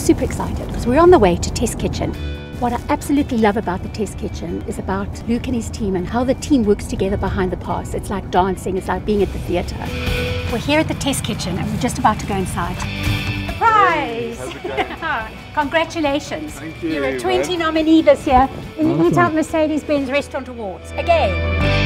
super excited because we're on the way to Test Kitchen. What I absolutely love about the Test Kitchen is about Luke and his team and how the team works together behind the pass. It's like dancing, it's like being at the theatre. We're here at the Test Kitchen and we're just about to go inside. Surprise! Hey, congratulations. Thank you. You're a 20 nominee this year in the Eat Out Mercedes-Benz Restaurant Awards. Again.